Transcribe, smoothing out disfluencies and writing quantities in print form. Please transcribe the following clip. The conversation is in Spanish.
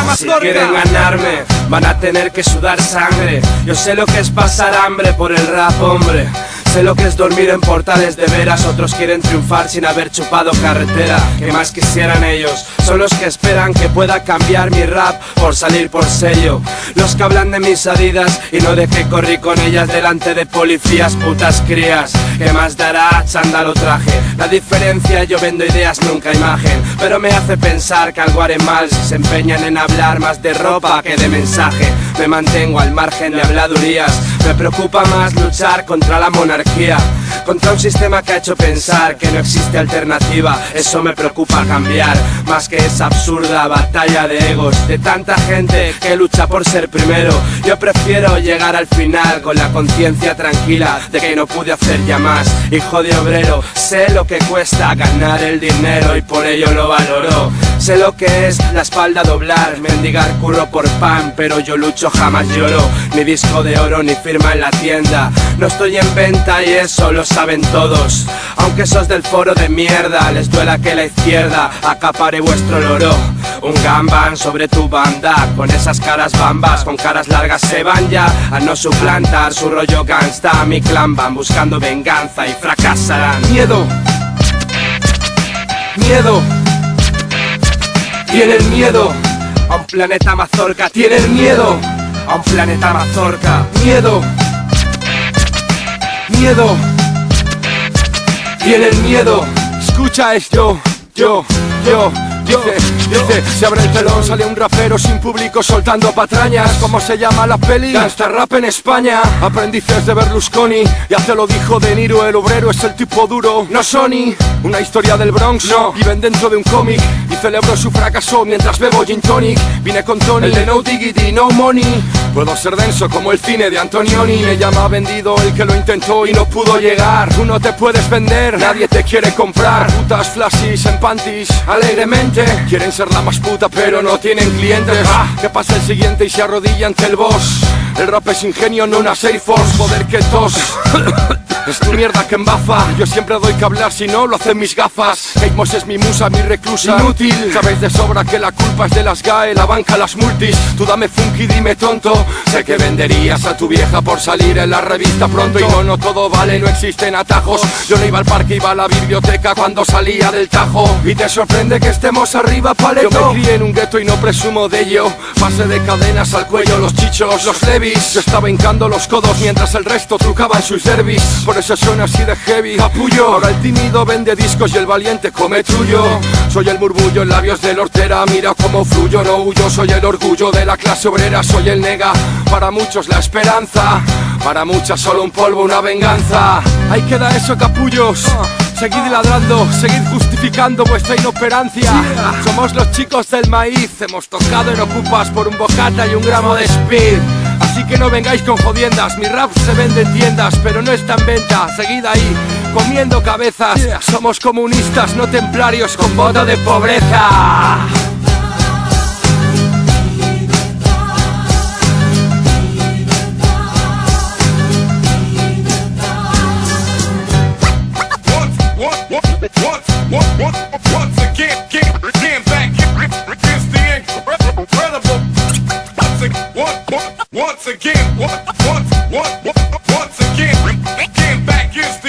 Si quieren ganarme, van a tener que sudar sangre. Yo sé lo que es pasar hambre por el rap, hombre. Sé lo que es dormir en portales de veras. Otros quieren triunfar sin haber chupado carretera. Que más quisieran ellos, son los que esperan que pueda cambiar mi rap por salir por sello. Los que hablan de mis Adidas y no de que corrí con ellas delante de policías, putas crías. ¿Qué más dará chándal o traje? La diferencia, yo vendo ideas, nunca imagen. Pero me hace pensar que algo haré mal si se empeñan en hablar más de ropa que de mensaje. Me mantengo al margen de habladurías. Me preocupa más luchar contra la monarquía, contra un sistema que ha hecho pensar que no existe alternativa. Eso me preocupa cambiar, más que esa absurda batalla de egos de tanta gente que lucha por ser primero. Yo prefiero llegar al final con la conciencia tranquila de que no pude hacer ya más. Hijo de obrero, sé lo que cuesta ganar el dinero y por ello lo valoro. Sé lo que es la espalda doblar, mendigar curro por pan, pero yo lucho, jamás lloro. Ni disco de oro ni firma en la tienda, no estoy en venta y eso lo saben todos. Aunque sos del foro de mierda, les duela que la izquierda acapare vuestro loro. Un gangbang sobre tu banda, con esas caras bambas, con caras largas se van ya a no suplantar su rollo gangsta. Mi clan van buscando venganza y fracasarán. Miedo, miedo, tienen miedo a un planeta mazorca. Tienen miedo a un planeta mazorca. Miedo, miedo, tienen miedo. Escucha esto, yo. Dice, se abre el telón, sale un rapero sin público soltando patrañas. ¿Cómo se llama la peli? Gangsta Rap en España. Aprendices de Berlusconi, ya te lo dijo De Niro. El obrero es el tipo duro, no Sony. Una historia del Bronx, no. Viven dentro de un cómic y celebro su fracaso mientras bebo gin tonic. Vine con Tony, el de No Diggity, No Money. Puedo ser denso como el cine de Antonioni. Me llama vendido el que lo intentó y no pudo llegar. Tú no te puedes vender, nadie te quiere comprar. Putas flashes en panties, alegremente quieren ser la más puta pero no tienen clientes. ¿Qué pasa el siguiente y se arrodilla ante el boss? El rap es ingenio, no una safe force. Poder que tos es tu mierda que embafa. Yo siempre doy que hablar, si no lo hacen mis gafas. Kate Moss es mi musa, mi reclusa. Inútil, sabéis de sobra que la culpa es de las GAE, la banca, las multis. Tú dame funky, dime tonto. Sé que venderías a tu vieja por salir en la revista pronto. Y no todo vale, no existen atajos. Yo no iba al parque, iba a la biblioteca cuando salía del Tajo. Y te sorprende que estemos arriba, paleto. Yo me crié en un gueto y no presumo de ello. Pasé de cadenas al cuello, los chichos, los levis. Yo estaba hincando los codos mientras el resto trucaba en sus derbis. Por eso suena así de heavy, capullo. Ahora el tímido vende discos y el valiente come trullo. Soy el murmullo en labios del hortera, mira cómo fluyo, no huyo. Soy el orgullo de la clase obrera, soy el nega. Para muchos la esperanza, para muchas solo un polvo, una venganza. Ahí queda eso, capullos. Seguid ladrando, seguid justificando vuestra inoperancia. Somos los chicos del maíz, hemos tocado en Ocupas por un bocata y un gramo de speed. Así que no vengáis con jodiendas, mi rap se vende en tiendas, pero no está en venta. Seguid ahí, comiendo cabezas. Somos comunistas, no templarios con voto de pobreza. Once again, back against the incredible. Once again, back against the